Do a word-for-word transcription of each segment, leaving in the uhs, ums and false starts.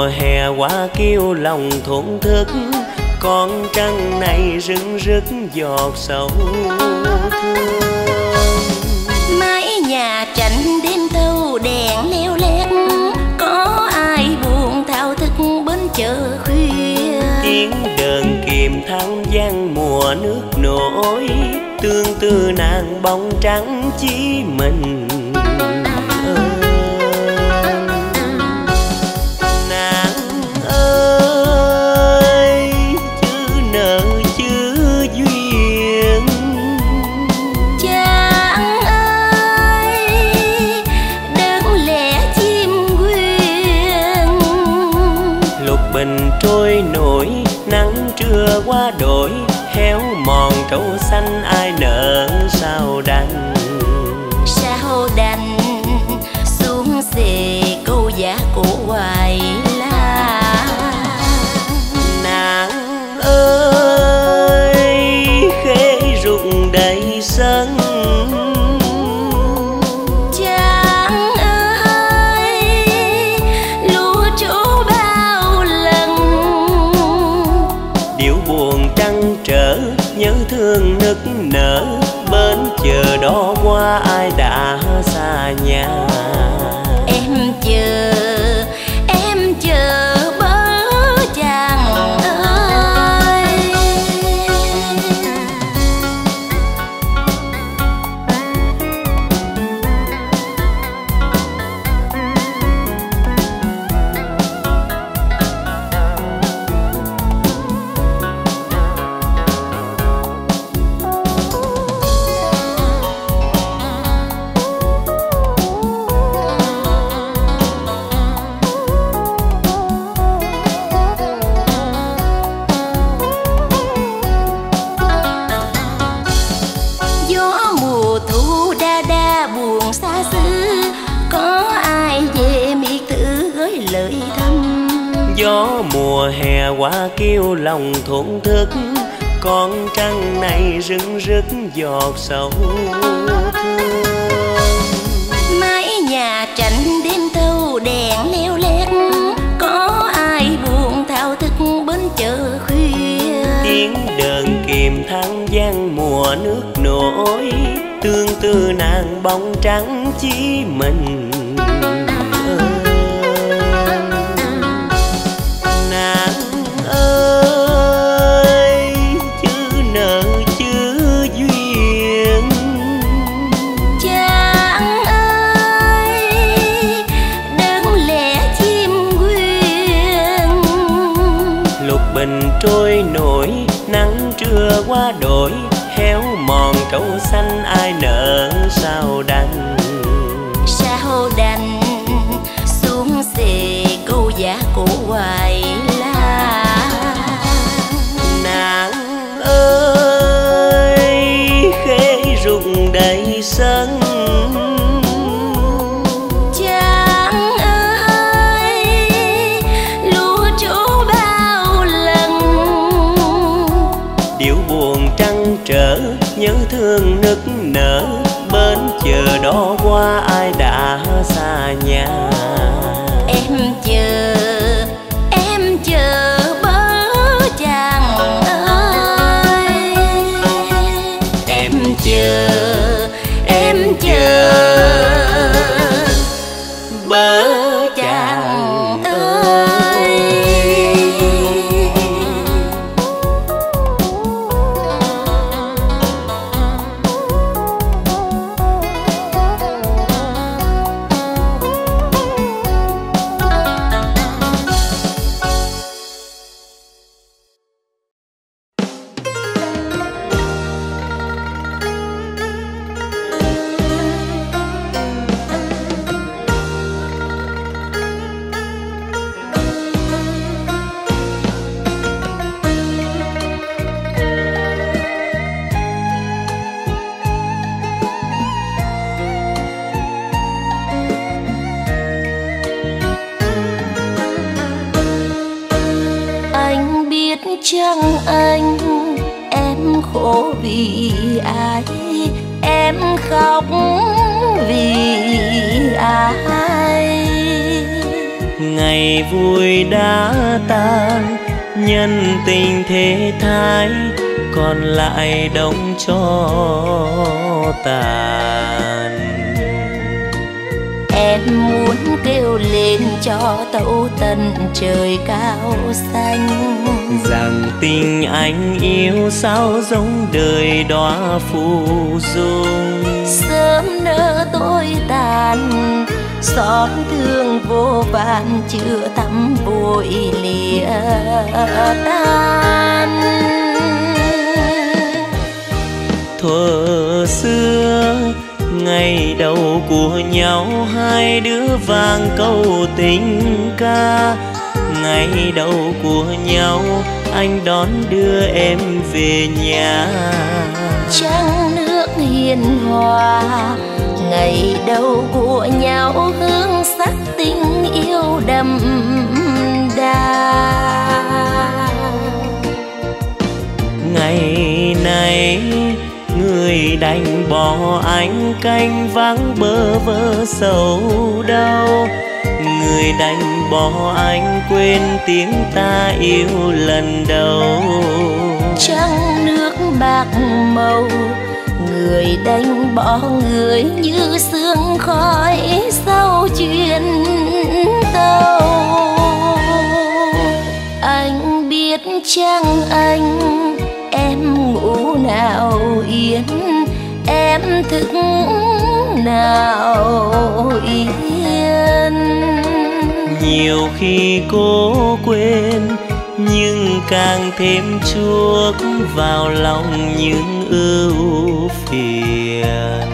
mùa hè hoa kêu lòng thổn thức, con trăng này rưng rức giọt sầu thương. Mái nhà tranh đêm thâu đèn leo lét, có ai buồn thao thức bên chợ khuya. Tiếng đờn kìm thăng vang mùa nước nổi, tương tư nàng bóng trắng chỉ mình. Trôi nổi nắng trưa qua đổi, héo mòn trâu xanh ai nỡ sao đành. Sao đành xuống xề câu giá của hoài la. Nàng ơi khế rụng đầy sân, nhớ thương nức nở bên chờ đó qua ai đã xa nhà. Em chờ em chờ bớ chàng ơi. Gió mùa hè hoa kêu lòng thổn thức, con trăng này rưng rức giọt sầu thương. Mái nhà tranh đêm thâu đèn leo lét, có ai buồn thao thức bên chợ khuya. Tiếng đờn kìm thăng vang mùa nước nổi, tương tư nàng bóng trắng chỉ mình. Trôi nổi nắng trưa qua đổi, héo mòn trâu xanh ai nỡ sao đành. Sao đành xuống xề câu giá của hoài la. Nàng ơi khế rụng đầy sân, trở nhớ thương nức nở bên chờ đó qua ai đã xa nhà. Em chờ em chờ bớ chàng ơi. Em chờ em chờ bớ chàng ơi. Chăng anh em khổ vì ai, em khóc vì ai. Ngày ngày vui đã tan, nhân tình thế thái còn lại đống cho tàn. Em muốn kêu lên cho tấu tận trời cao xanh, rằng tình anh yêu sao giống đời đóa phù dung. Sớm nỡ tôi tàn, xót thương vô vàn chưa thắm vội lìa tan. Thuở xưa ngày đầu của nhau, hai đứa vang câu tình ca. Ngày đầu của nhau anh đón đưa em về nhà. Trăng nước hiền hòa, ngày đầu của nhau hương sắc tình yêu đậm đà. Ngày này người đành bỏ anh canh vắng bơ vơ sầu đau. Người đành bỏ anh quên tiếng ta yêu lần đầu. Trăng nước bạc màu, người đành bỏ người như sương khói sau chuyến tàu. Anh biết chăng anh, em ngủ nào yên, em thức nào yên. Nhiều khi cố quên nhưng càng thêm chuốc vào lòng những ưu phiền.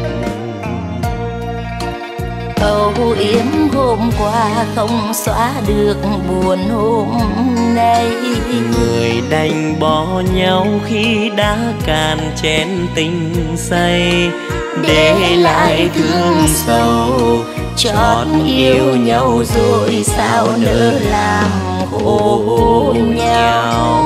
Âu yếm hôm qua không xóa được buồn hôm nay. Người đành bỏ nhau khi đã cạn chén tình say, để lại thương sầu chót yêu nhau rồi sao nỡ làm khổ nhau.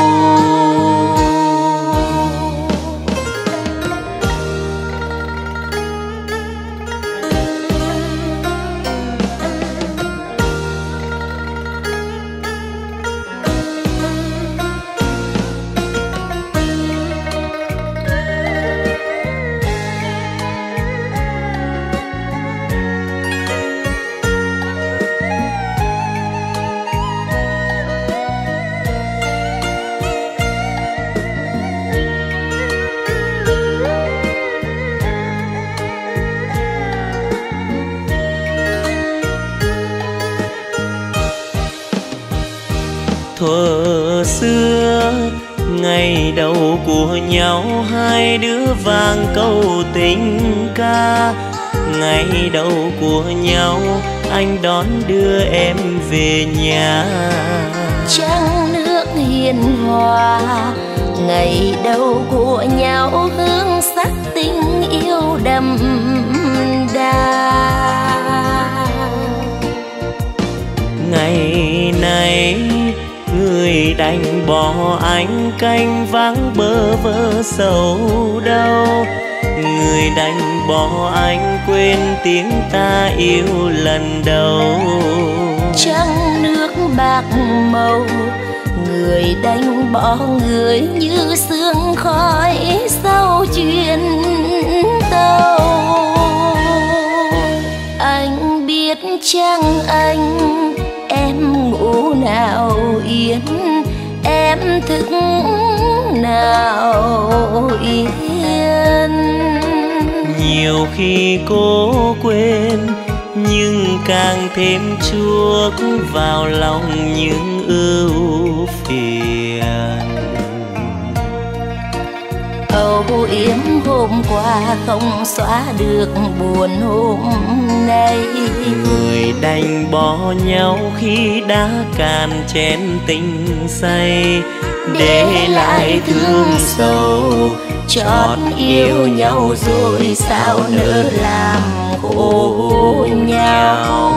Thuở xưa ngày đầu của nhau, hai đứa vang câu tình ca. Ngày đầu của nhau anh đón đưa em về nhà. Trăng nước hiền hòa, ngày đầu của nhau hương sắc tình yêu đậm đà. Ngày này người đành bỏ anh canh vắng bơ vơ sầu đau. Người đành bỏ anh quên tiếng ta yêu lần đầu. Trăng nước bạc màu, người đành bỏ người như sương khói sau chuyến tàu. Anh biết chăng anh, em ngủ nào yên, em thức nào yên. Nhiều khi cố quên nhưng càng thêm chuốc vào lòng những ưu phiền. Âu yếm hôm qua không xóa được buồn hôm nay. Người đành bỏ nhau khi đã cạn chén tình say, để lại thương sầu chót yêu nhau rồi sao nỡ làm khổ nhau.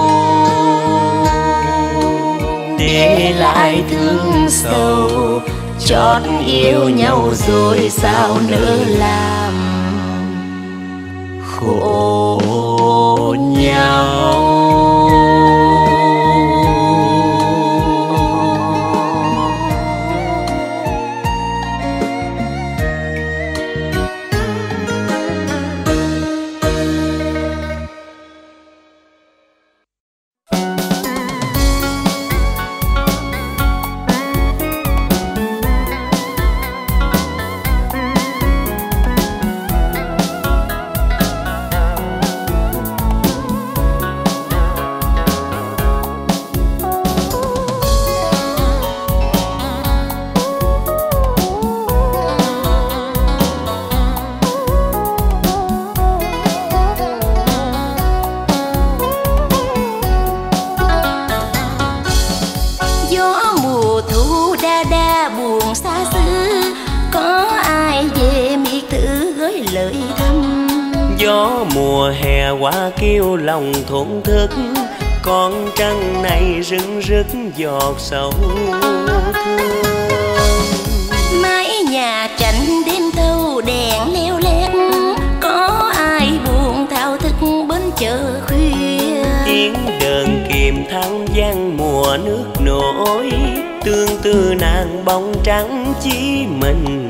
Để lại thương sầu chót yêu nhau rồi sao nỡ làm khổ nhau. xa xứ, có ai về miệt tử gửi lời thăm. Gió mùa hè qua kêu lòng thổn thức, con trăng này rưng rức giọt sầu thương. Mái nhà tranh đêm thâu đèn leo lét, có ai buồn thao thức bên chợ khuya. Tiếng đờn kìm thăng vang mùa nước nổi, tương tư nàng bóng trắng chỉ mình.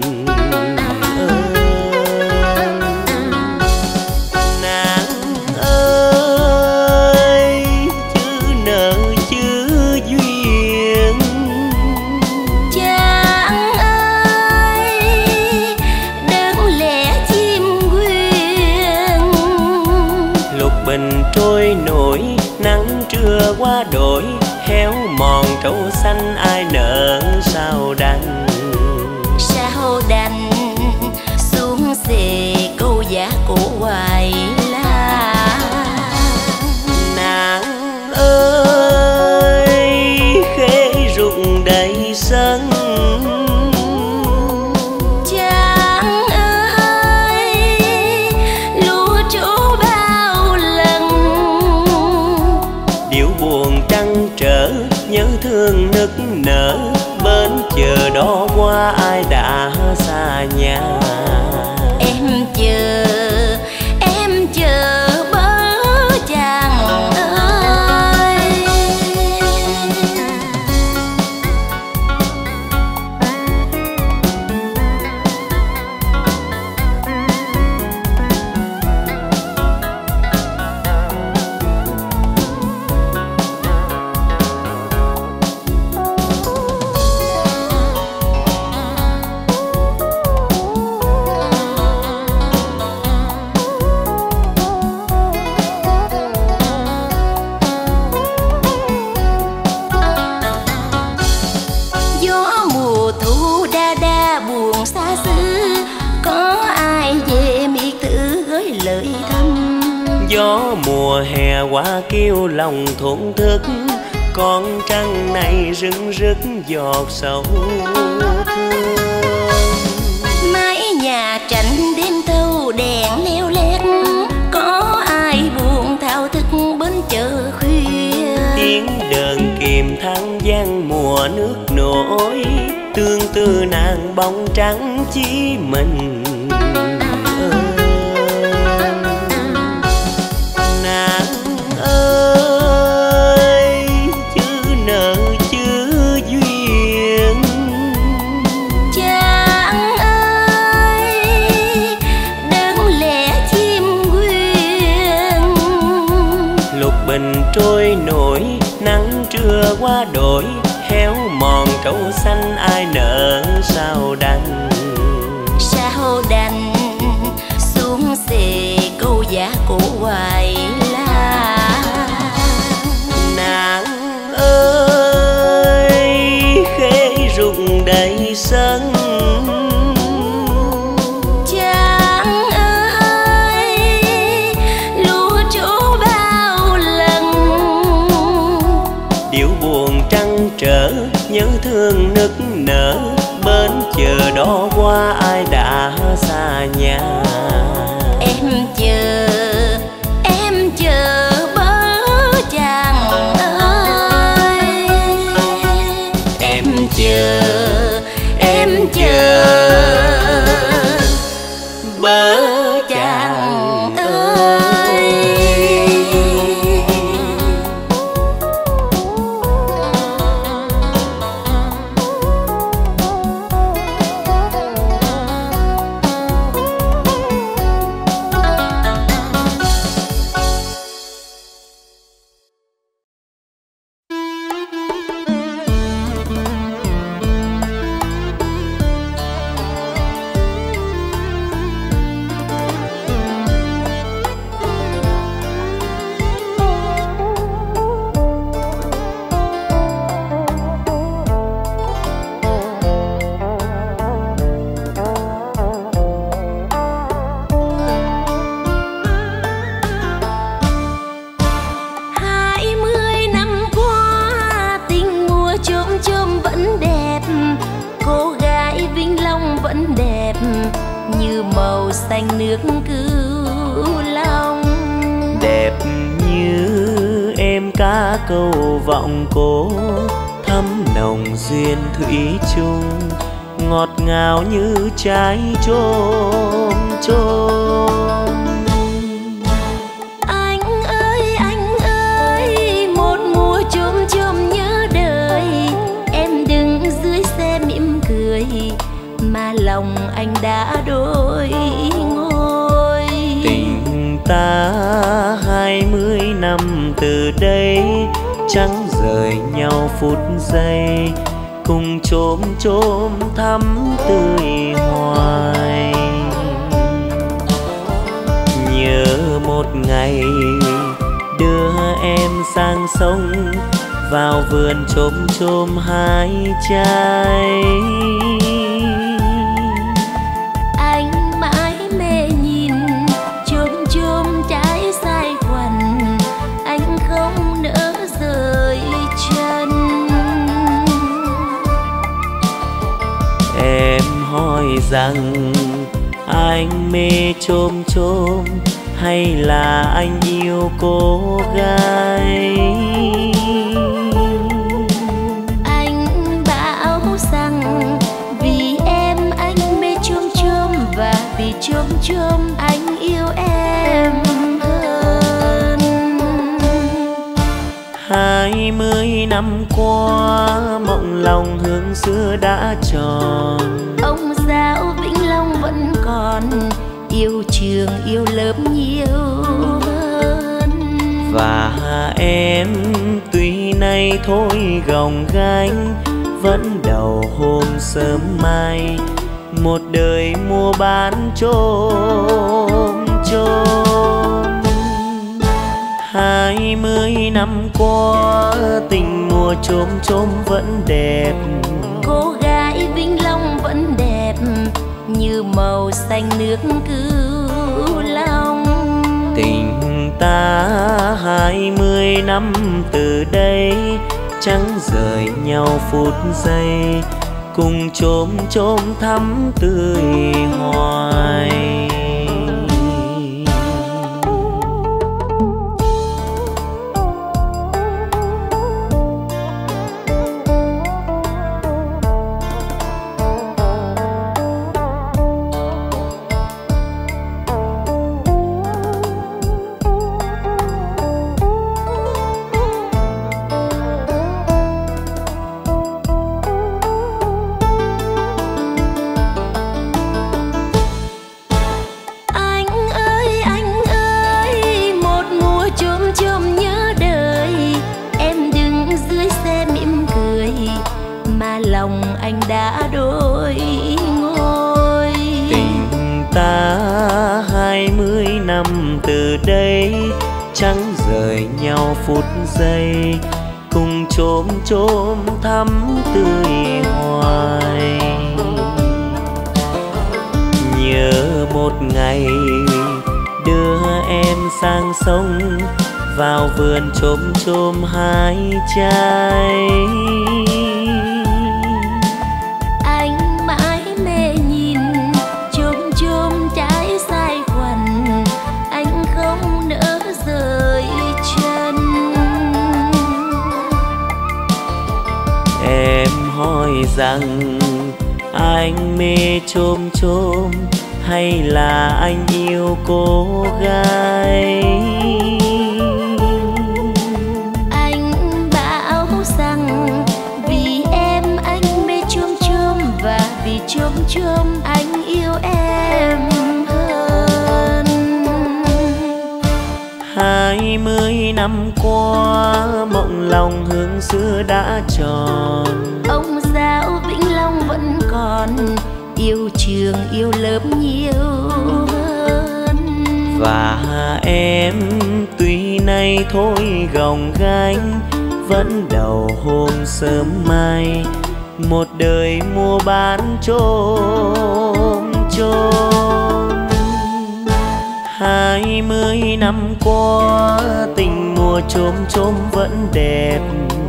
Trôi nổi nắng trưa qua đổi, héo mòn trâu xanh ai nỡ sao đành. Sao đành xuống xề câu giá cổ hoài la. Nàng ơi khế rụng đầy sân, nhớ thương nức nở bên chờ đó qua ai đã xa nhà. Em chờ em chờ bớ chàng ơi. Gió mùa hè qua kêu lòng thổn thức, con trăng này rưng rức giọt sầu thương. Mái nhà tranh đêm thâu đèn leo lét, có ai buồn thao thức bên chợ khuya. Tiếng đờn kìm thăng vang mùa nước nổi, tương tư nàng bóng trắng chỉ mình. Trôi nổi nắng trưa qua đổi, héo mòn trâu xanh ai nỡ sao đành. Sao đành xuống xề câu giá cổ hoài la. Nàng ơi khế rụng đầy sân, trở nhớ thương nức nở bên chờ đó qua ai đã xa nhà. Em chờ em chờ bớ chàng ơi. Em chờ em chờ bớ chàng ơi. vẫn đẹp như màu xanh nước Cửu Long. Đẹp như em cá câu vọng cố, thắm nồng duyên thủy chung, ngọt ngào như trái chôm chôm. Anh ơi anh ơi, một mùa chôm chôm nhớ đời, em đứng dưới xe mỉm cười mà lòng anh đã đổi ngôi. Tình ta hai mươi năm từ đây, chẳng rời nhau phút giây, cùng chôm chôm thắm tươi hoài. Nhớ một ngày đưa em sang sông, vào vườn chôm chôm hai trái. Anh mãi mê nhìn chôm chôm trái sai quằn, anh không nỡ rời chân. Em hỏi rằng anh mê chôm chôm hay là anh yêu cô gái? Anh bảo rằng vì em anh mê chôm chôm, và vì chôm chôm anh yêu em hơn. Hai mươi năm qua mộng lòng hương xưa đã tròn, Ông giáo Vĩnh Long vẫn còn, yêu trường yêu lớp nhiều hơn. và em tuy nay thôi gồng gánh, vẫn đầu hôm sớm mai một đời mua bán chôm chôm. Hai mươi năm qua tình mùa chôm chôm vẫn đẹp, Cô gái Vĩnh Long vẫn đẹp như màu xanh nước Cửu Long. Tình ta hai mươi năm từ đây, chẳng rời nhau phút giây, cùng chôm chôm thắm tươi hoài. Lòng anh đã đổi ngôi. Tình ta hai mươi năm từ đây, chẳng rời nhau phút giây, cùng chôm chôm thắm tươi hoài. Nhớ một ngày đưa em sang sông, vào vườn chôm chôm hai trái. Hỏi rằng anh mê chôm chôm hay là anh yêu cô gái? Anh bảo rằng vì em anh mê chôm chôm, và vì chôm chôm anh yêu em hơn. Hai mươi năm qua mộng lòng hương xưa đã tròn, Ông giáo Vĩnh Long vẫn còn, yêu trường yêu lớp nhiều hơn. Và em tuy nay thôi gồng gánh, vẫn đầu hôm sớm mai một đời mua bán chôm chôm. Hai mươi năm qua tình mùa chôm chôm vẫn đẹp,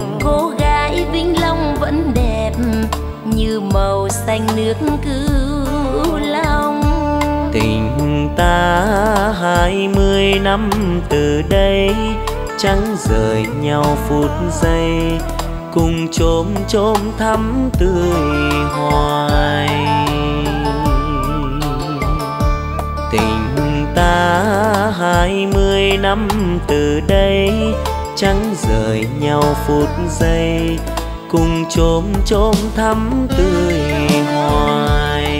Cô gái Vĩnh Long vẫn đẹp như màu xanh nước Cửu Tình ta hai mươi năm từ đây, chẳng rời nhau phút giây, cùng chôm chôm thắm tươi hoài. Tình ta hai mươi năm từ đây, chẳng rời nhau phút giây, cùng chôm chôm thắm tươi hoài.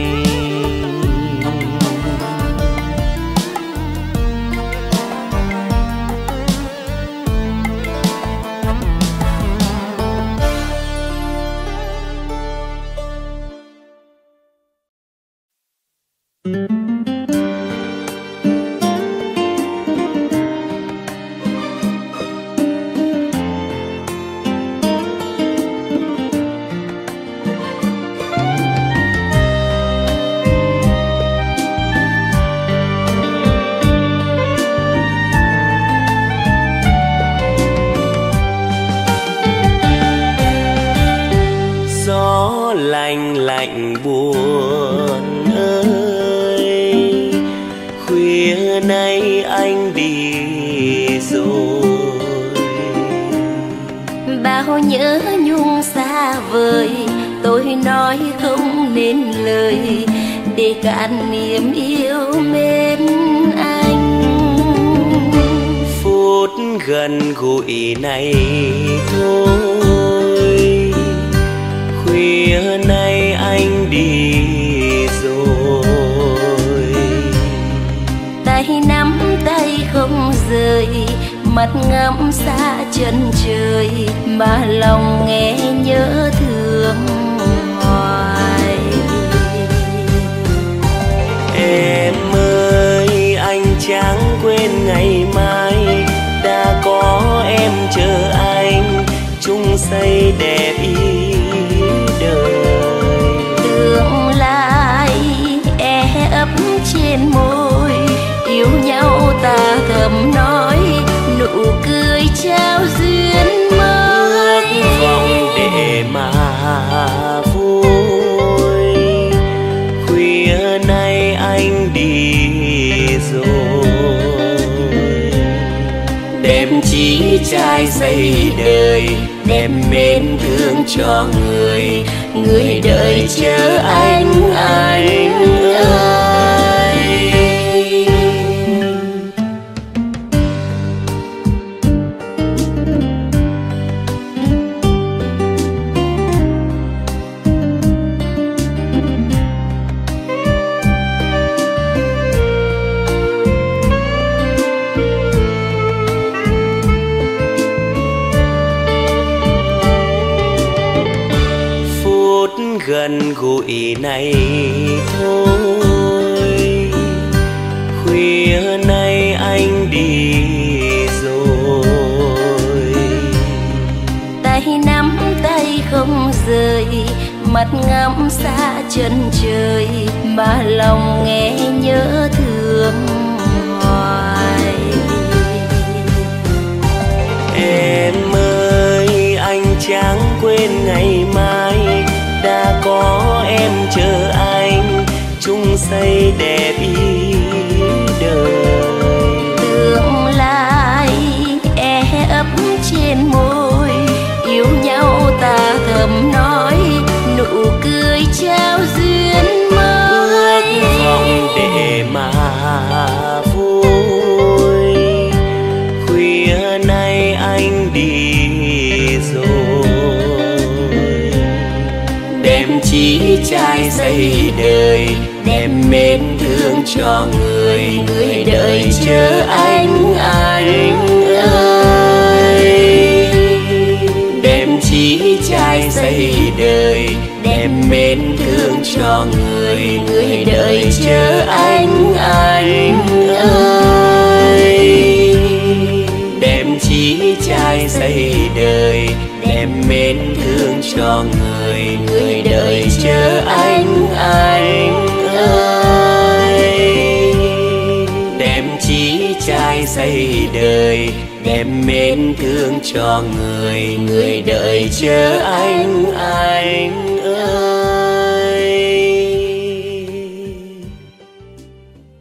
Gió lạnh lạnh buồn ơi, khuya nay anh đi rồi. Bao nhớ nhung xa vời, tôi nói không nên lời, để cạn niềm yêu mến anh. Phút gần gũi này thôi, khuya nay anh đi rồi. Tay nắm tay không rời, mắt ngắm xa chân trời, mà lòng nghe nhớ thương hoài. Em ơi anh chẳng quên ngày mai, đã có em chờ anh, chung xây đẹp ý đời. Tương lai e ấp trên môi, yêu nhau ta thầm nói, nụ cười trao duyên mới. Ước vọng để mà vui, khuya nay anh đi rồi. Đem chí trai xây đời, đem mến thương cho người, người đợi chờ anh anh ơi. Gần gũi này thôi, khuya nay anh đi rồi. Tay nắm tay không rời, mắt ngắm xa chân trời, mà lòng nghe nhớ thương hoài. Em ơi anh chẳng quên ngày mai, đã có em chờ anh, chung xây đẹp ý đời. Tương lai e ấp trên môi, yêu nhau ta thầm nói, nụ cười trao duyên mới. Ước vọng để mà vui, khuya nay anh đi rồi. Đem chí trai xây đời, đem mến thương cho người, người đợi chờ anh anh ơi. Đem chí trai xây đời, đem mến thương cho người, người đợi chờ anh anh ơi. Đem chí trai xây đời, đem mến thương cho người, người đợi chờ anh anh ơi. Đem chí trai xây đời, đem mến thương cho người, người đợi chờ anh anh. anh ơi.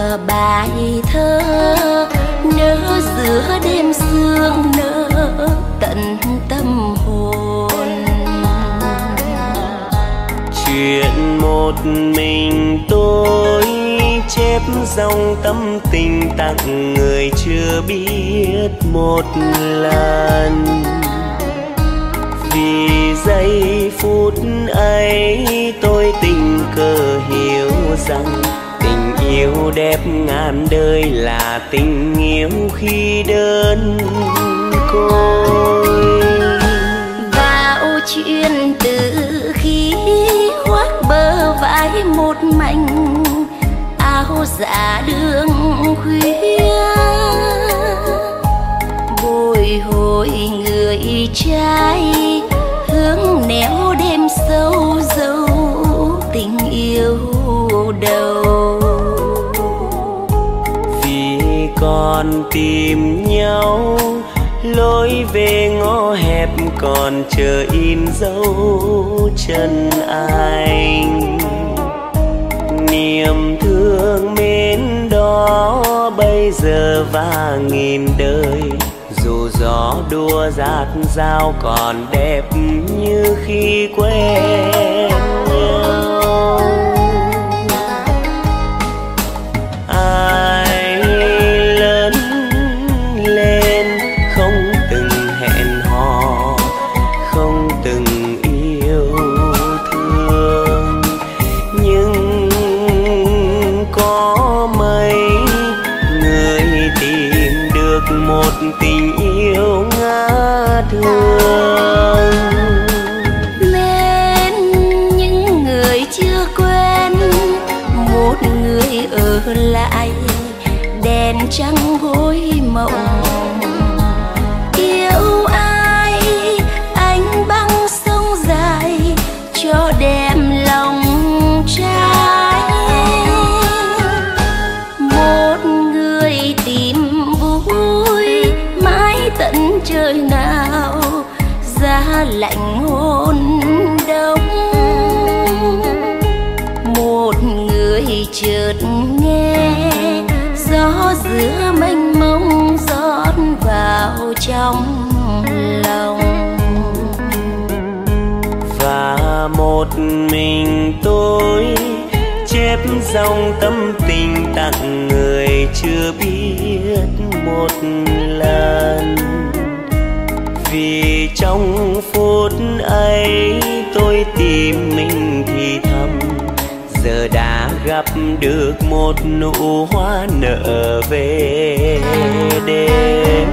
tựa bài thơ nỡ giữa đêm sương nỡ tận tâm hồn. Chuyện một mình tôi chép dòng tâm tình tặng người chưa biết một lần. Vì giây phút ấy tôi tình cờ hiểu rằng tình yêu đẹp ngàn đời là tình yêu khi đơn côi. Vào chuyện từ khi khoác bờ vai một mảnh áo dạ đường khuya, bồi hồi người trai hướng nẻo đêm sâu dấu tình yêu đầu. Vì còn tìm nhau lối về ngõ hẹp còn chờ in dấu chân anh. Niềm thương mến đó bây giờ và nghìn đời, dù gió đua rát rao còn đẹp như khi quen nhau. Ai lớn lên không từng hẹn hò, không từng yêu thương, nhưng có mấy người tìm được một tình yêu ngát hương. Bên những người chưa quen, một người ở lại đèn trắng gối mộng. Yêu ai anh băng sông dài cho đem lòng trai. Một người tìm vui mãi tận trời nào giá lạnh hôn đông. Một người chợt nghe gió giữa mênh mông rót vào trong lòng. Và một mình tôi chép dòng tâm tình tặng người chưa biết một lần. Vì trong phút ấy tôi tìm mình thì thầm, giờ đã gặp được một nụ hoa nở về đêm.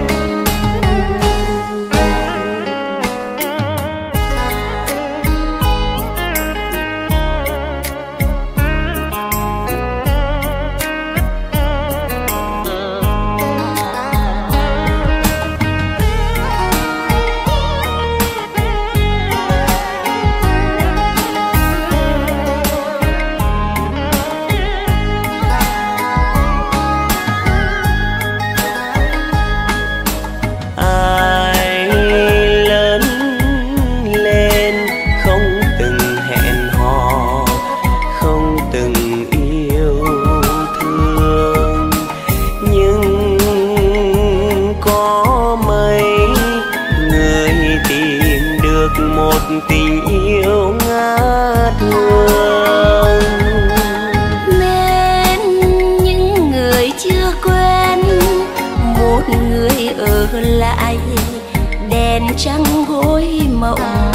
Tình yêu ngát hương. Nên những người chưa quen, một người ở lại đèn trắng gối mộng.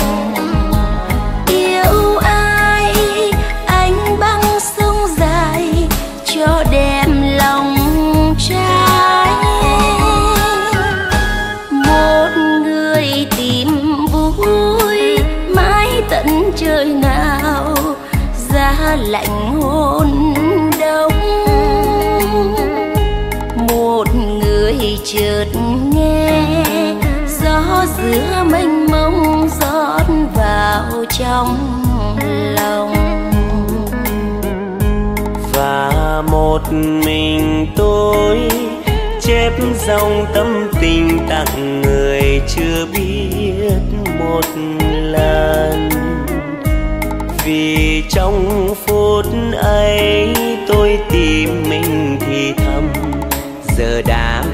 Yêu ai anh băng sông dài cho đem lòng trai. Một người tìm vui mãi tận trời nào giá lạnh hôn đông. Một người chợt nghe gió giữa mênh mông rót vào trong lòng. Và một mình tôi chép dòng tâm tình tặng người chưa biết một lần. Vì trong phút ấy tôi tìm mình thì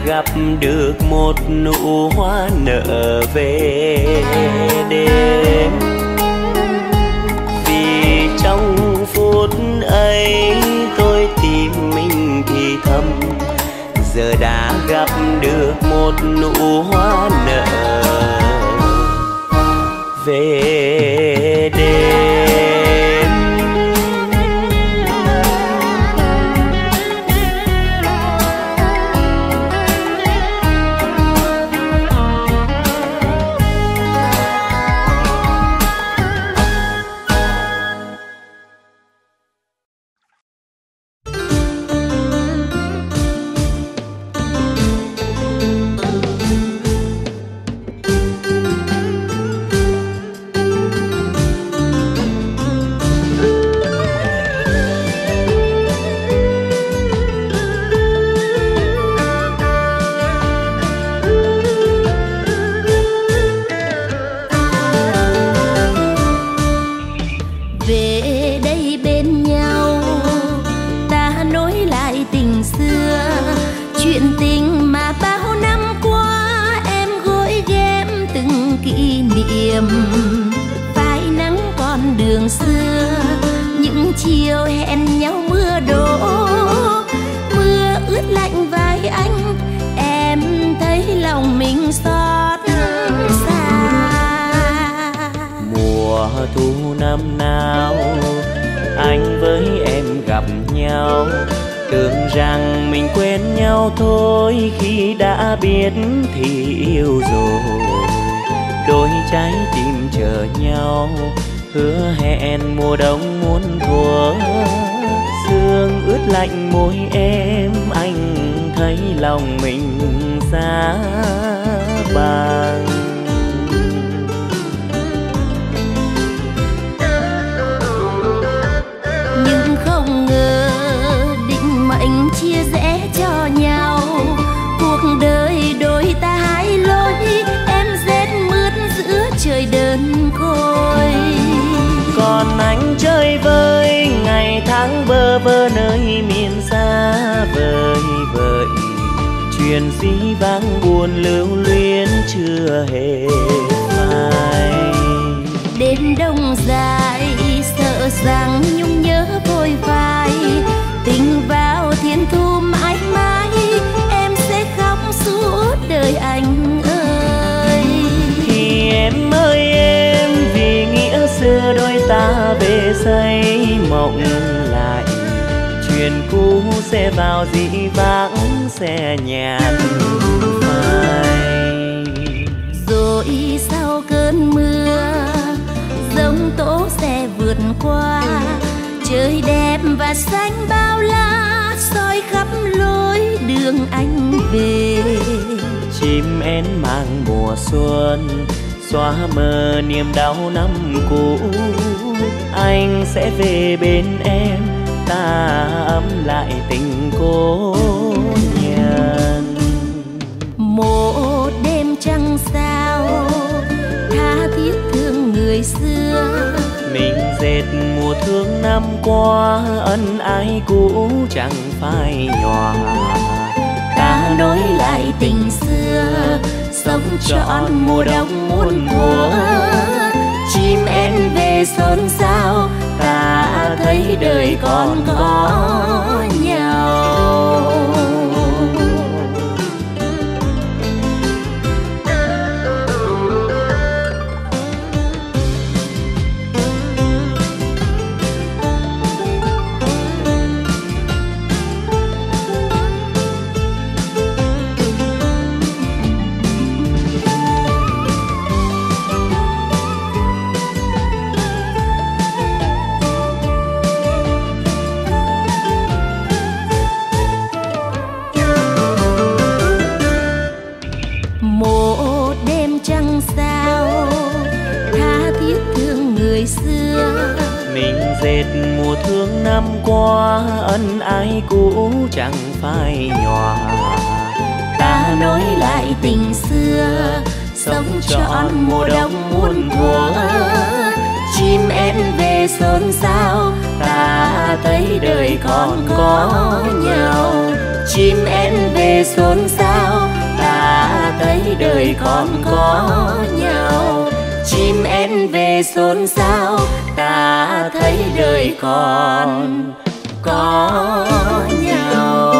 gặp được một nụ hoa nở về đêm. Vì trong phút ấy tôi tìm mình thì thầm, giờ đã gặp được một nụ hoa nở về đêm. Phai nắng con đường xưa, những chiều hẹn nhau mưa đổ, mưa ướt lạnh vai anh, em thấy lòng mình xót xa. Mùa thu năm nào anh với em gặp nhau, tưởng rằng mình quen nhau thôi, khi đã biết thì yêu rồi. Đôi trái tim chờ nhau, hứa hẹn mùa đông muôn thuở. Sương ướt lạnh môi em, anh thấy lòng mình giá băng. Nhưng không ngờ định mệnh chia rẽ cho nhau, cuộc đời đôi ta hai lối, em rét mướt giữa trời đơn côi. Còn anh chơi vơi ngày tháng bơ vơ nơi miền xa vời vợi, chuyện dĩ vãng buồn lưu luyến chưa hề phai. Đêm đông dài sợ rằng nhung nhớ vội vãi, tình vào thiên thu mãi mãi, em sẽ khóc suốt đời anh ơi. Thì em ơi em, vì nghĩa xưa đôi ta về xây mộng lại, chuyện cũ sẽ vào dĩ vãng sẽ nhạt phai. Rồi sau cơn mưa giông tố sẽ vượt qua, trời đẹp và xanh bao la soi khắp lối đường anh về. Chim én mang mùa xuân xóa mờ niềm đau năm cũ, anh sẽ về bên em, ta ấm lại tình cố nhân. Một đêm trăng sao tha thiết thương người xưa, mình dệt mùa thương năm qua, ân ái cũ chẳng phai nhòa. Ta nối lại tình xưa, sống trọn mùa đông muôn thuở. Chim én về xôn xao, ta thấy đời còn có nhau. dệt mùa thương năm qua, ân ái cũ chẳng phai nhòa. Ta nối lại tình xưa, sống trọn mùa đông muôn thuở. Chim én về xôn xao, ta thấy đời còn có nhau. Chim én về xôn xao, đời còn có nhau. Chim én về xôn xao, ta thấy đời còn có nhau.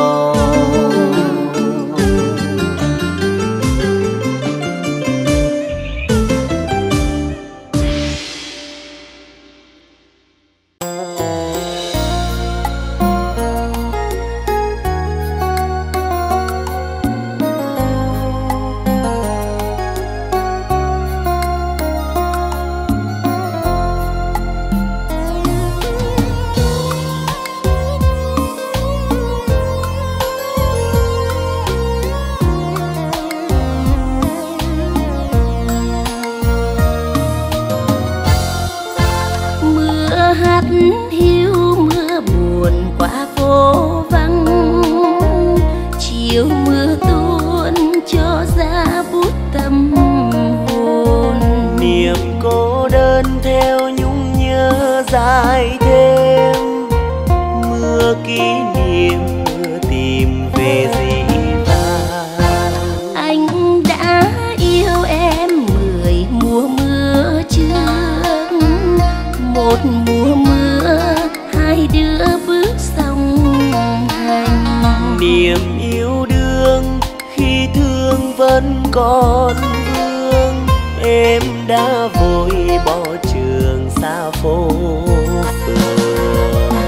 Hiu mưa buồn qua phố vắng, chiều mưa tuôn cho ra bút tâm hồn. Niềm cô đơn theo nhung nhớ dài thêm, mưa kỷ niệm mưa tìm về dĩ vãng. Anh đã yêu em mười mùa mưa trước, một mùa mưa hai đứa bước song hành. Niềm yêu đương khi thương vẫn còn vương, em đã vội bỏ trường xa phố phường.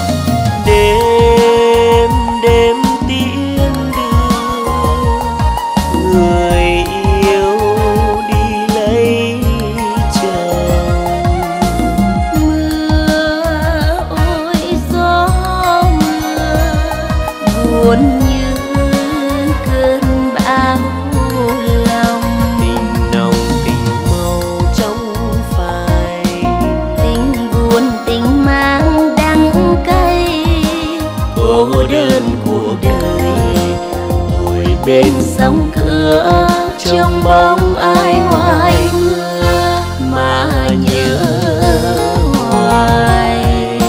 Đêm đêm tiễn đưa người yêu đi lấy chồng. Mưa ôi gió mưa buồn như cơn bão lòng. Tình nồng tình màu trong phai, Tình buồn tình mang đắng cay, cô đơn cuộc đời ngồi bên sông cửa trong bóng ai hoài mưa mà nhớ hoài.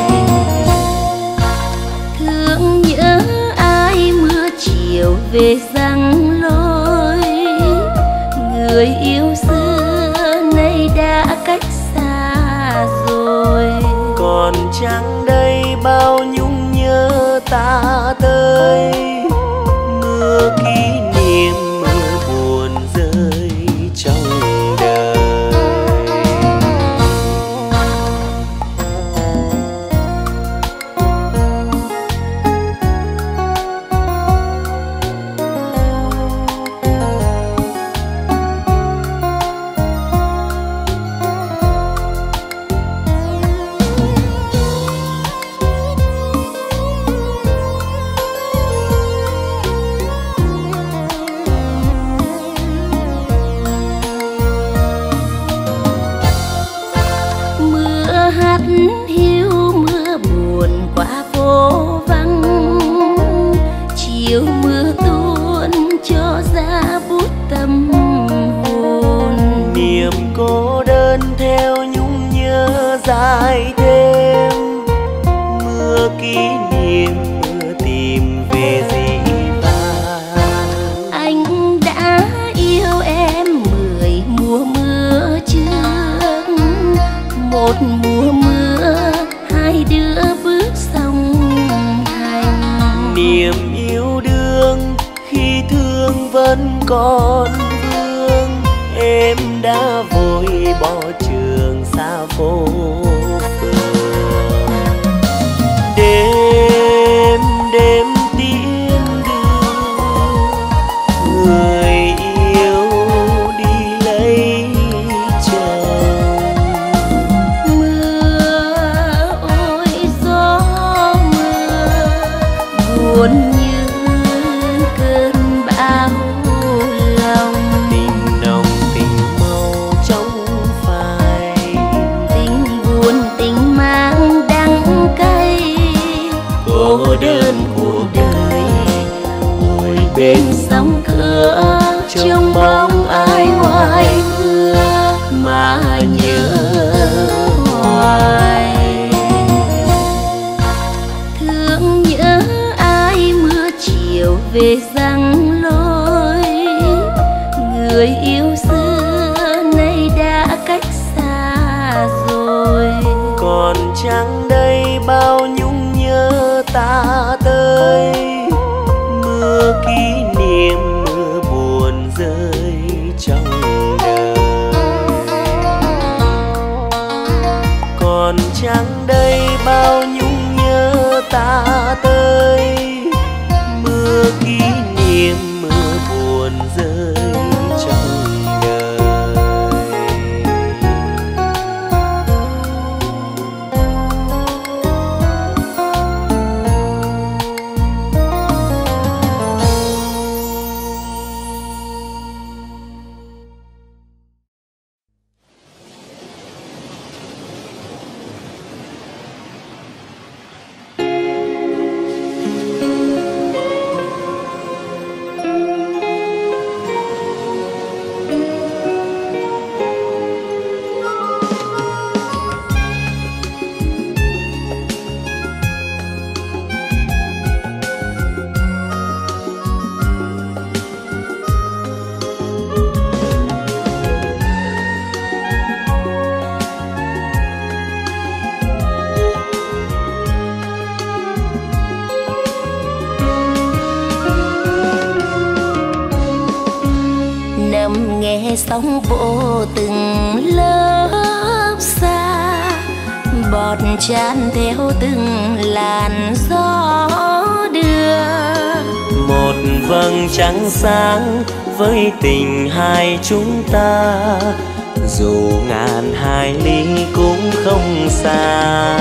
Thương nhớ ai mưa chiều về răng lối, người yêu xưa nay đã cách xa rồi. còn chẳng đây bao nhung nhớ ta tới, mưa kỷ niệm mưa buồn rơi trong đời. Mưa hát hiu mưa buồn qua phố vắng, chiều mưa tuôn cho ra bút tâm hồn. Niềm cô đơn theo nhung nhớ dài thêm, mưa kỷ niệm mưa tìm về dĩ vãng. Anh đã yêu em mười mùa mưa trước, một mùa mưa hai đứa bước song hành. Niềm yêu đương khi thương vẫn còn vương, em đã vội bỏ trường xa phố phường. Đêm đêm tiễn đưa người yêu đi lấy chồng. Mưa ôi gió mưa buồn như cơn bão lòng. Tình nồng tình màu trong phai, Tình buồn tình mang đắng cay, cô đơn cuộc đời ngồi bên sông cửa trong bóng ai hoài mưa mà nhớ hoài. Thương nhớ ai mưa chiều về răng lối, người yêu xưa nay đã cách xa rồi. Còn chẳng đây bao nhung nhớ ta tới, mưa kỷ niệm mưa buồn rơi trong đời. Còn chẳng đây bao nhung nhớ ta tới, mưa kỷ niệm mưa buồn rơi trong đời. Sóng vỗ từng lớp xa, bọt tràn theo từng làn gió đưa. Một vầng trăng sáng với tình hai chúng ta, dù ngàn hải lý cũng không xa.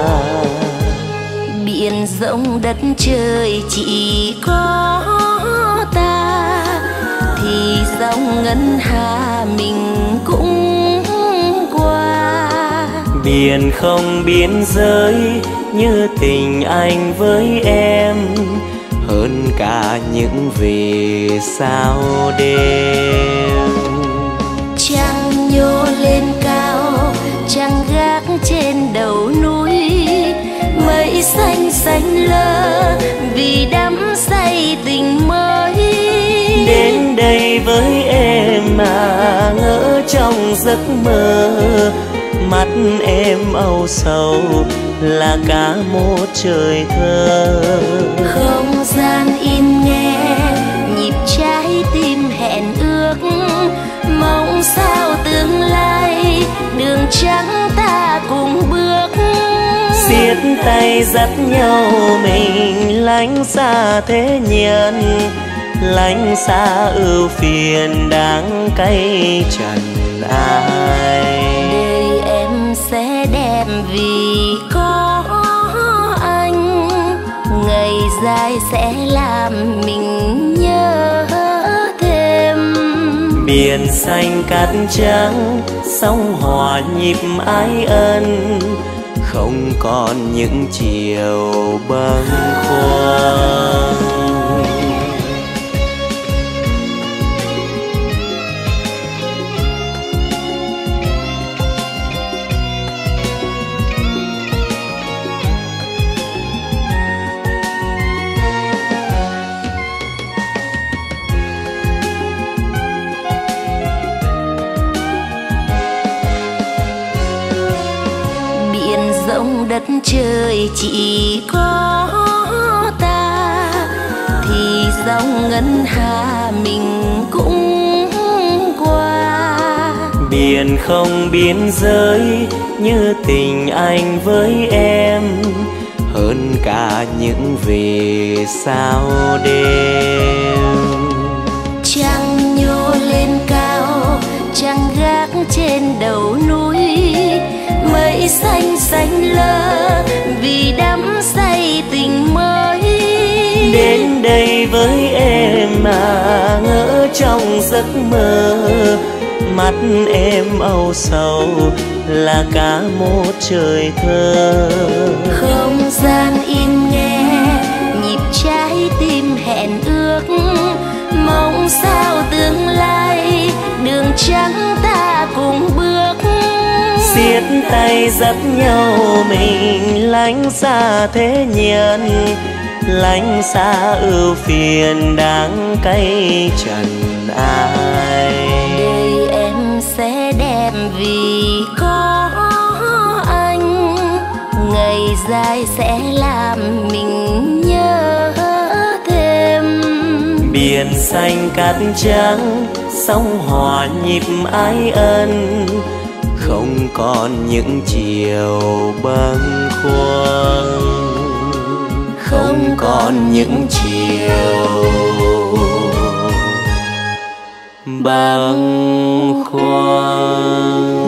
Biển rộng đất trời chỉ có ta, thì dòng ngân hà mình cũng qua. Biển không biên giới như tình anh với em, hơn cả những vì sao đêm. Trăng nhô lên cao, trăng gác trên đầu núi, mây xanh xanh lơ vì đắm say tình mới. Đến đây với em mà ngỡ trong giấc mơ, mắt em âu sầu là cả một trời thơ. Không gian im nghe nhịp trái tim hẹn ước, mong sao tương lai đường trắng ta cùng bước. Siết tay dắt nhau mình lánh xa thế nhân, lánh xa ưu phiền đáng cay trần ai. Đời em sẽ đẹp vì có anh, ngày dài sẽ làm mình nhớ thêm. Biển xanh cát trắng sóng hòa nhịp ái ân, không còn những chiều bâng khuâng. Đất trời chỉ có ta, thì dòng ngân hà mình cũng qua. Biển không biên giới như tình anh với em, hơn cả những vì sao đêm. Trăng nhô lên cao, trăng gác trên đầu núi, mây xanh xanh lơ vì đắm say tình mới. Đến đây với em mà ngỡ trong giấc mơ, mắt em âu sầu là cả một trời thơ. Không gian im nghe nhịp trái tim hẹn ước, mong sao tương lai đường trắng ta cùng bước. Siết tay dắt nhau mình lánh xa thế nhân, lánh xa ưu phiền đáng cay trần ai. Đời em sẽ đẹp vì có anh, ngày dài sẽ làm mình nhớ thêm. Biển xanh cát trắng, sóng hòa nhịp ái ân, không còn những chiều bâng khuâng, không còn những chiều bâng khuâng.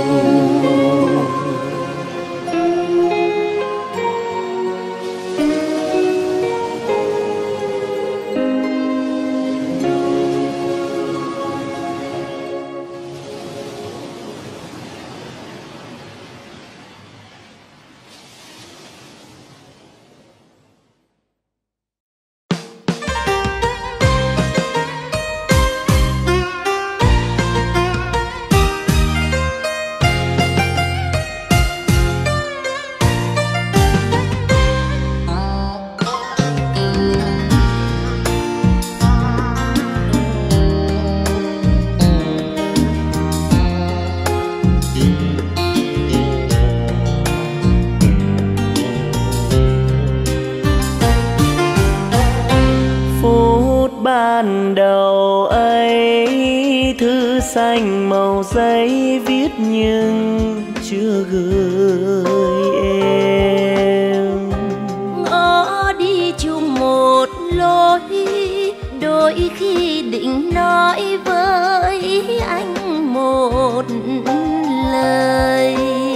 Ban đầu ấy thư xanh màu giấy viết nhưng chưa gửi em. Ngõ đi chung một lối, đôi khi định nói với anh một lời.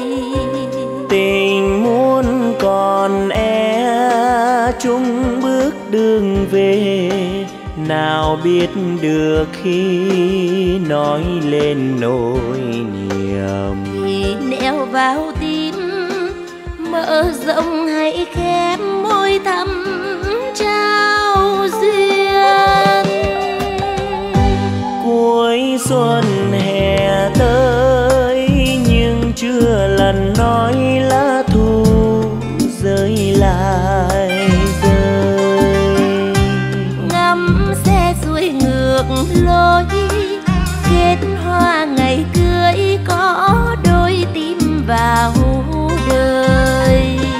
Tình muốn còn e chung bước đường về, nào biết được khi nói lên nỗi niềm. Thì neo vào tim, mở rộng hay khép môi thắm trao duyên. Cuối xuân hè tới nhưng chưa lần nói lá thu rơi lại rơi. Ngắm xe xuôi ngược lối, kết hoa ngày cưới có đôi tim vào đời.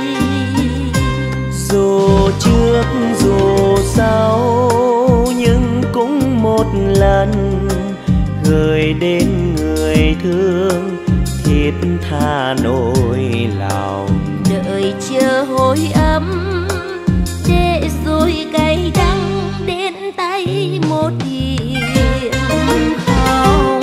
Dù trước dù sau nhưng cũng một lần gửi đến người thương thiết tha nỗi lòng. Đợi chờ hồi ấm để rồi cay đắng đến tay một hiệp hồng.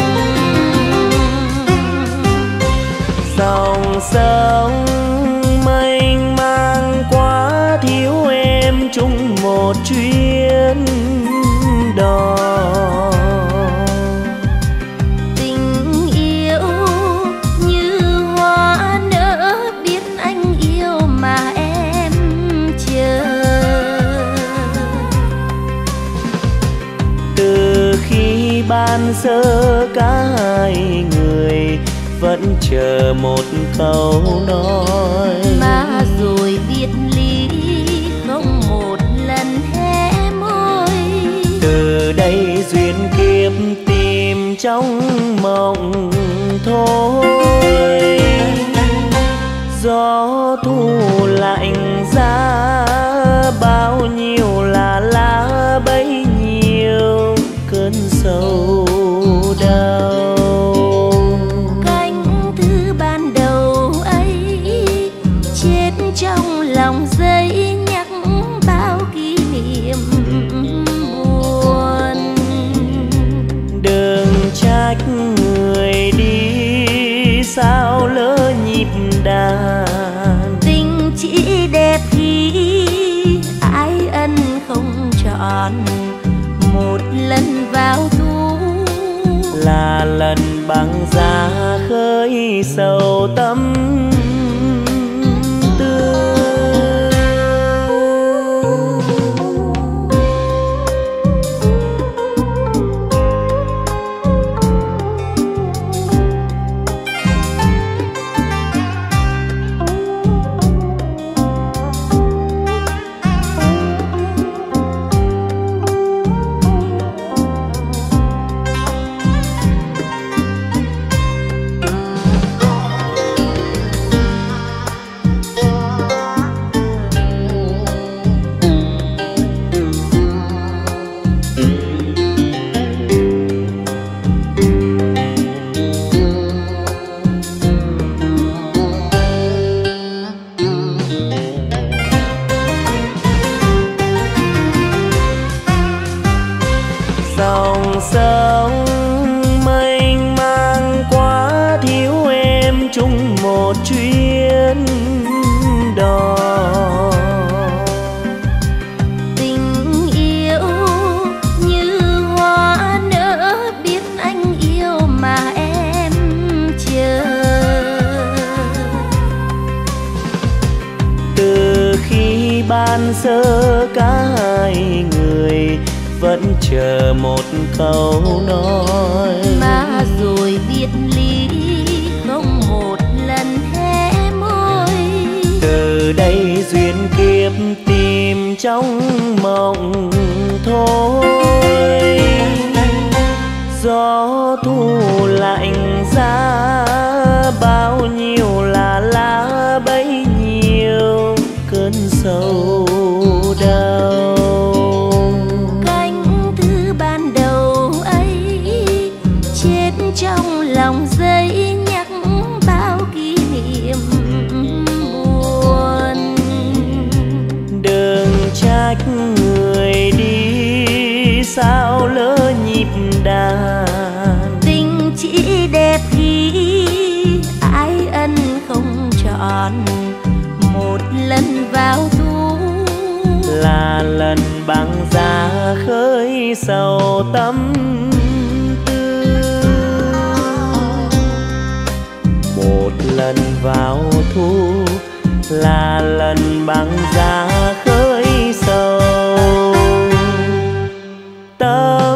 Dòng sông mênh mang quá thiếu em chung một chuyến đò. Tình yêu như hoa nở, biết anh yêu mà em chờ. Từ khi ban sơ cả hai người vẫn chờ một câu nói, mà rồi biệt ly không một lần hé môi. Từ đây duyên kiếp tìm trong mộng thôi. Gió thu lạnh giá, bao nhiêu là lá bấy nhiêu cơn sầu đau. Cánh thư ban đầu ấy chết trong lòng giấy, nhắc bao kỷ niệm buồn. Đừng trách người đi sao lỡ nhịp đàn. Tình chỉ đẹp khi ái ân không trọn, một lần vào thu là lần băng giá khơi sầu tâm tư. dòng sông mênh mang quá, thiếu em chung một chuyến đò. Tình yêu như hoa nở, biết anh yêu mà em chờ. Từ khi ban sơ cả hai người vẫn chờ một câu nói, mà rồi biệt ly không một lần hé môi. Từ đây duyên kiếp tìm trong mộng thôi. Gió thu lạnh giá, bao nhiêu là lá bấy nhiêu cơn sầu đau. Cánh thư ban đầu ấy chết trong lòng giấy, nhắc bao kỷ niệm buồn. Đừng trách người đi sao lỡ nhịp đàn, Tình chỉ đẹp khi ái ân không trọn. Một lần vào thu là lần băng giá khơi sầu tâm tư. Một lần vào thu là lần băng giá khơi sầu tâm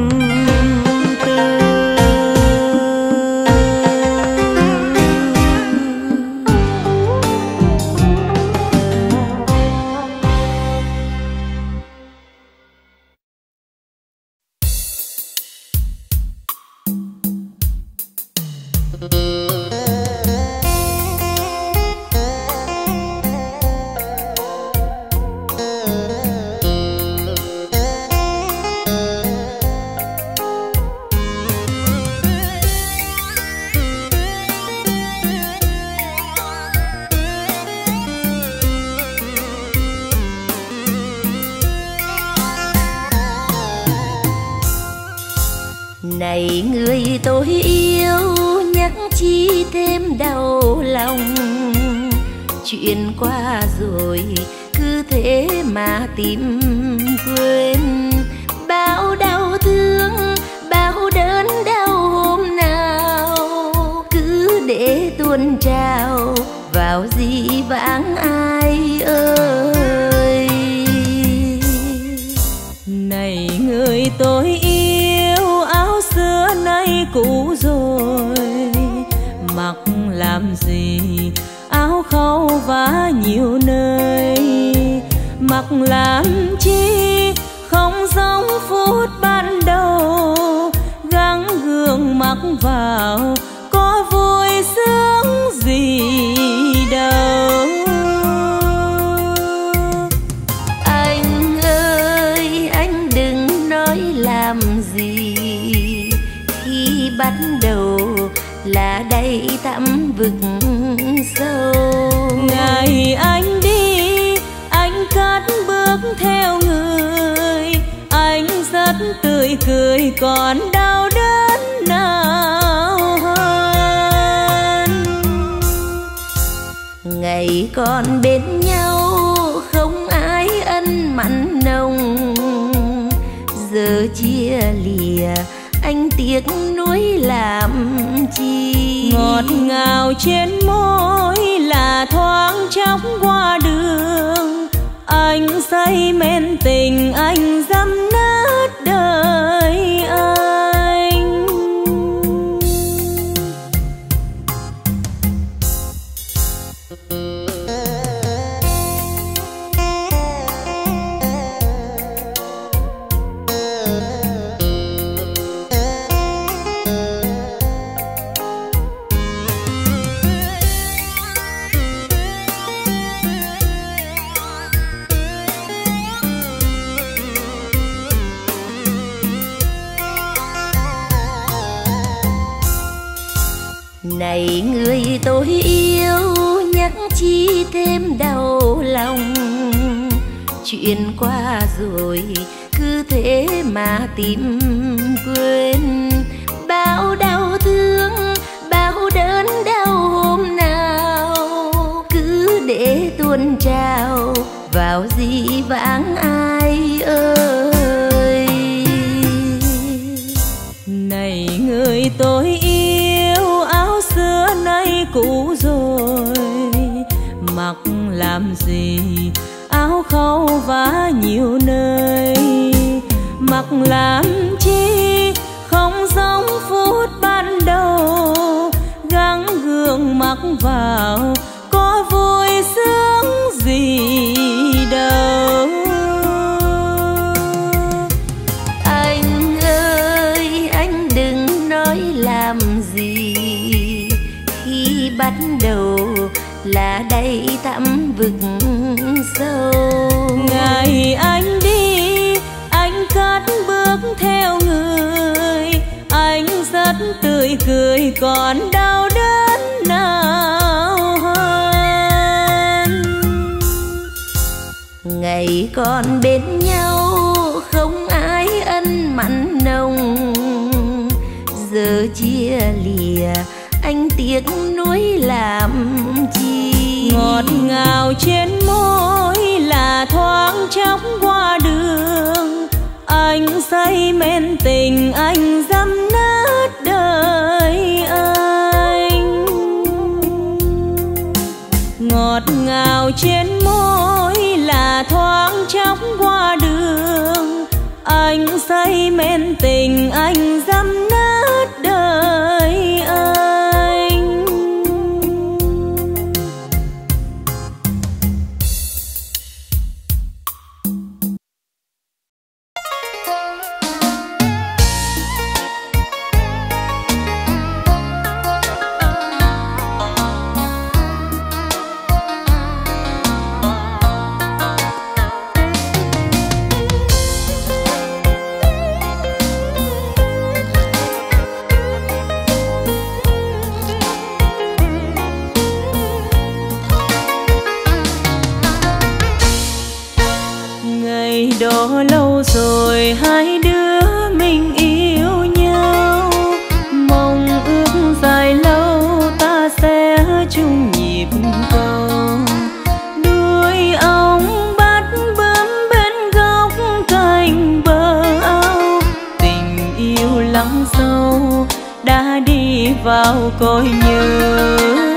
tư. Này người tôi yêu, nhắc chi thêm đau lòng. Chuyện qua rồi cứ thế mà tìm quên. Bao đau thương, bao đớn đau hôm nào, cứ để tuôn trào vào dĩ vãng ai ơi. Này người tôi yêu, áo xưa nay cũ rồi, mặc làm gì áo khâu vá nhiều nơi. Mặc làm chi không giống phút ban đầu, gắng gượng mặc vào có vui sướng gì đâu. Anh ơi anh đừng nói làm gì, khi bắt đầu là đầy thẳm vực sâu. Ngày anh đi anh cất bước theo người, anh rất tươi cười còn đau đớn nào hơn. Ngày còn bên nhau không ai ân mặn nồng, giờ chia lìa anh tiếc nuối làm chi. Ngọt ngào trên môi là thoáng chốc qua đường, anh say men tình anh dăm nát đời anh. Này người tôi yêu, nhắc chi thêm đau lòng. Chuyện qua rồi cứ thế mà tìm quên bao đau thương, bao đớn đau hôm nào cứ để tuôn trào vào dĩ vãng ai ơi. Này người tôi yêu, áo xưa nay cũ rồi, mặc làm gì áo khâu vá nhiều nơi, mặc làm chi không giống phút ban đầu, gắng gượng mặc vào có vui sướng gì đâu. Anh ơi anh đừng nói làm gì, khi bắt đầu là đầy thẳm vực sâu. Ngày anh đi anh cất bước theo người, anh rất tươi cười còn đau đớn nào hơn. Ngày còn bên nhau không ai ân mặn nồng, giờ chia lìa anh tiếc nuối làm chi. Ngọt ngào trên môi là thoáng chốc qua đường, anh say men tình anh dăm nát đời anh. Ngọt ngào trên môi là thoáng chốc qua đường, anh say men tình anh dăm nát đời anh. Đó lâu rồi hai đứa mình yêu nhau, mong ước dài lâu ta sẽ chung nhịp cầu. Đuôi ong bắt bướm bên góc cành bờ ao, tình yêu lắng sâu đã đi vào cõi nhớ.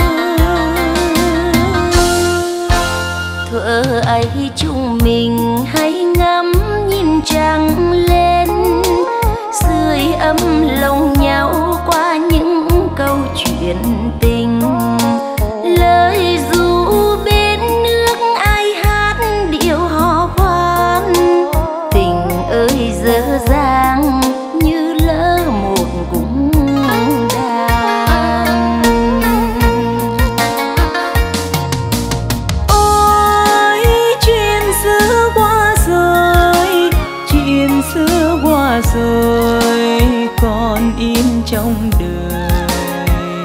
Thuở ấy chúng mình hay ngắm nhìn trăng lên, sưởi ấm lòng nhau qua những câu chuyện tình. Lời ru bên nước ai hát điệu hò khoan, tình ơi dở dang như lỡ một cung đàn. Ôi chuyện xưa qua rồi, chuyện xưa qua rồi còn in trong đời.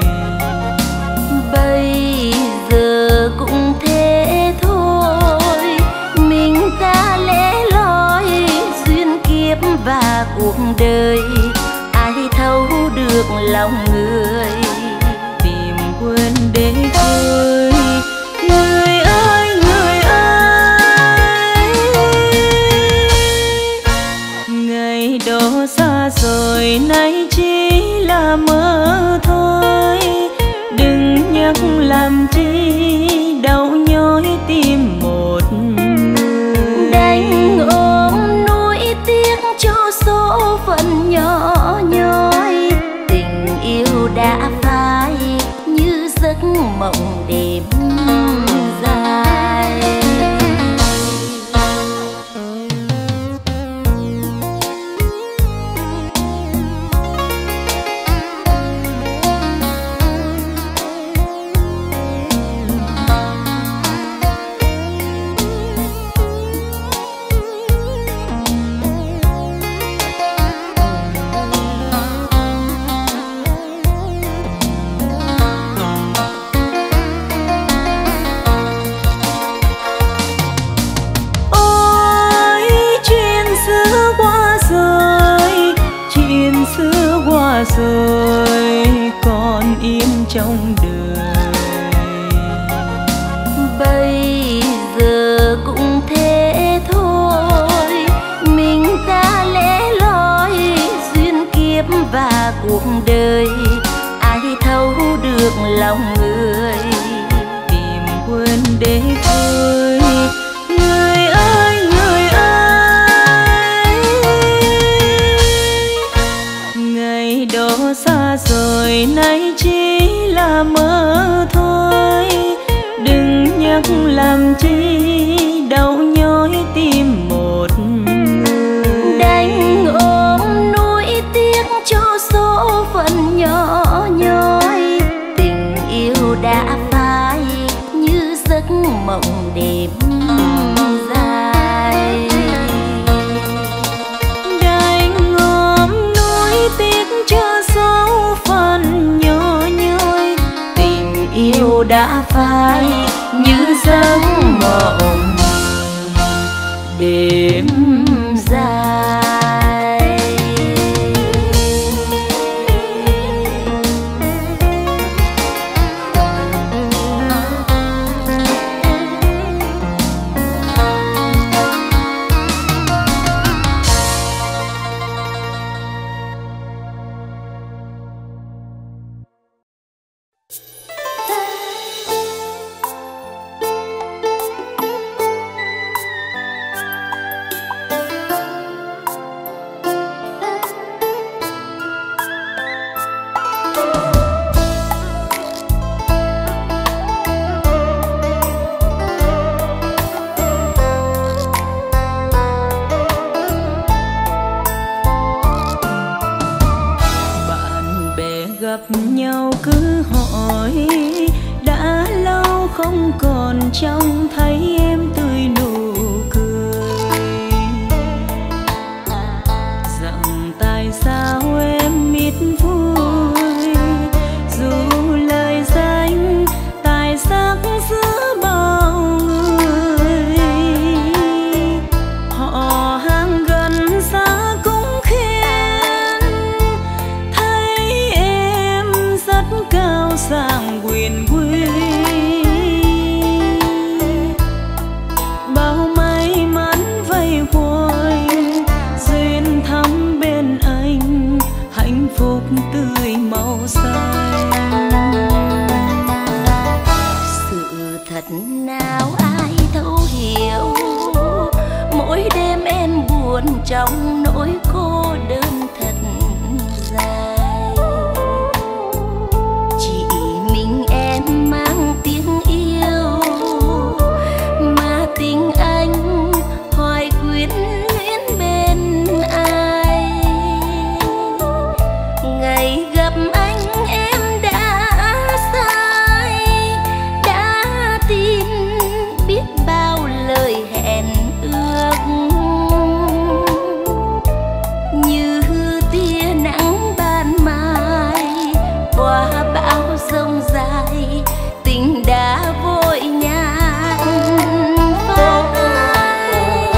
Bây giờ cũng thế thôi, mình ta lẻ loi duyên kiếp và cuộc đời. Ai thấu được lòng người, tìm quên để thôi. Người ơi người ơi, ngày đó xa rồi nay chỉ là mơ thôi. Đừng nhắc làm chi đau nhói tim một người. Đành ôm nuối tiếc cho số phận nhỏ nhoi. Tình yêu đã phai như giấc mộng đêm dài. rồi còn im trong đời. Bây giờ cũng thế thôi, mình ta lẻ loi duyên kiếp và cuộc đời, ai thấu được lòng người. Tìm quên để thôi người ơi, người ơi. Ngày đó xa rồi nay chỉ là mơ thôi, đừng nhắc làm chi đau nhói tim một người. Đành ôm nuối tiếc cho số phận nhỏ nhoi, tình yêu đã phai như giấc mộng đêm dài. Đành ôm nuối tiếc cho số phận nhỏ nhoi, Tình yêu đã phai như giấc mộng đêm dài. nhau cứ hỏi đã lâu không còn trông thấy em tươi nụ cười, rằng tại sao em ít vui dù lời danh tài sắc giữa bao người. Họ hàng gần xa cũng khiến thấy em rất cao sang quyền quý. Bao may mắn vây quanh duyên thắm bên anh, hạnh phúc tươi màu xanh. Sự thật nào ai thấu hiểu, mỗi đêm em buồn trong nỗi cô đơn thật dài. Chỉ mình em mang tiếng yêu, mà tình anh hoài quyến luyến bên ai. Ngày gặp anh em đã sai, đã tin biết bao lời hẹn ước, như tia nắng ban mai qua bão giông dài, tình đã vội nhạt phai.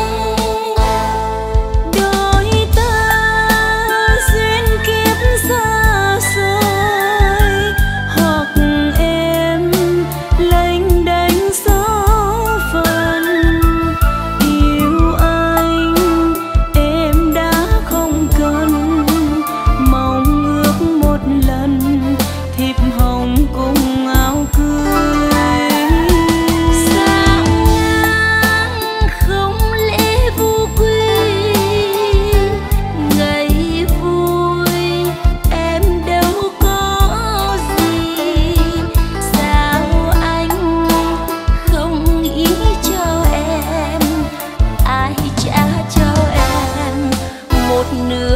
Đôi ta duyên kiếp xa xôi, hoặc em lênh đênh số phận. Yêu anh em đã không cần, mong ước một lần thiệp hồng cùng áo cưới. Sao ngang không lẽ vô quy, ngày vui em đâu có gì. Sao anh không nghĩ cho em, ai trả cho em một nửa